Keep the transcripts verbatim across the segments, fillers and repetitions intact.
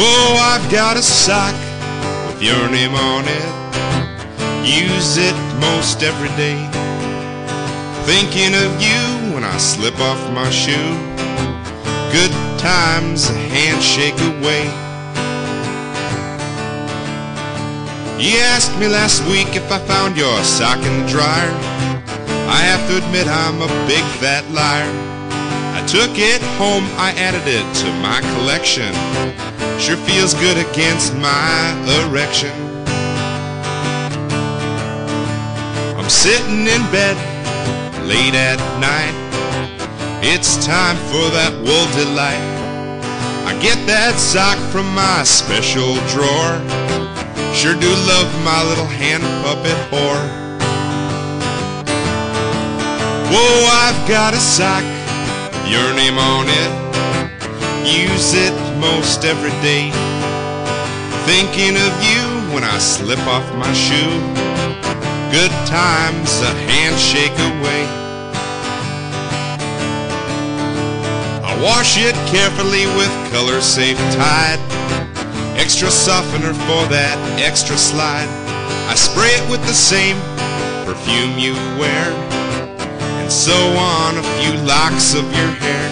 Oh, I've got a sock with your name on it. Use it most every day. Thinking of you when I slip off my shoe. Good times a handshake away. You asked me last week if I found your sock in the dryer. I have to admit I'm a big fat liar. I took it home, I added it to my collection. Sure feels good against my erection. I'm sitting in bed late at night. It's time for that wool delight. I get that sock from my special drawer. Sure do love my little hand puppet whore. Whoa, I've got a sock with your name on it. Use it most every day. Thinking of you when I slip off my shoe. Good times a handshake away. I wash it carefully with Color Safe Tide. Extra softener for that extra slide. I spray it with the same perfume you wear, and so on a few locks of your hair.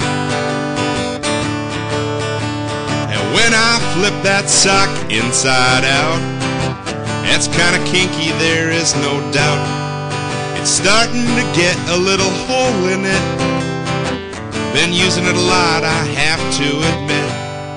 And when I flip that sock inside out, it's kinda kinky, there is no doubt. It's starting to get a little hole in it. Been using it a lot, I have to admit.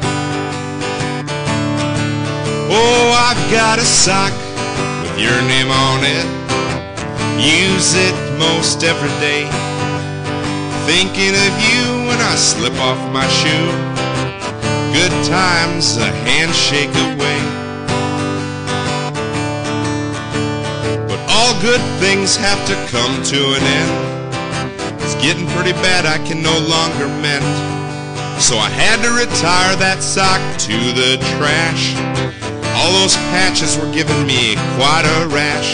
Oh, I've got a sock with your name on it. Use it most every day. Thinking of you when I slip off my shoe. Good times a handshake away. But all good things have to come to an end. It's getting pretty bad, I can no longer mend. So I had to retire that sock to the trash. All those patches were giving me quite a rash.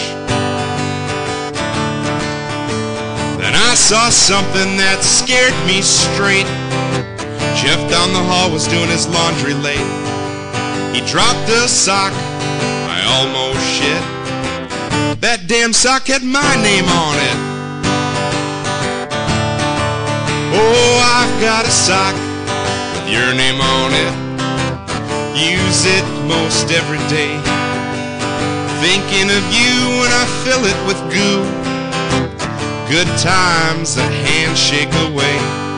Then I saw something that scared me straight. Jeff down the hall was doing his laundry late. He dropped a sock, I almost shit. That damn sock had my name on it. Oh, I've got a sock with your name on it. Use it most every day. Thinking of you when I fill it with goo. Good times a handshake away.